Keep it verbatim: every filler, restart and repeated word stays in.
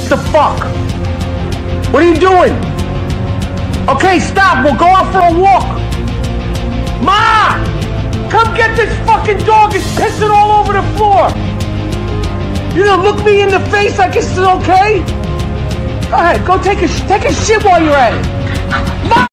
Mister Fuck? What are you doing? Okay, stop. We'll go out for a walk. Ma! Come get this fucking dog. It's pissing all over the floor. You gonna look me in the face like it's okay? Go ahead. Go take a, take a shit while you're at it. Ma!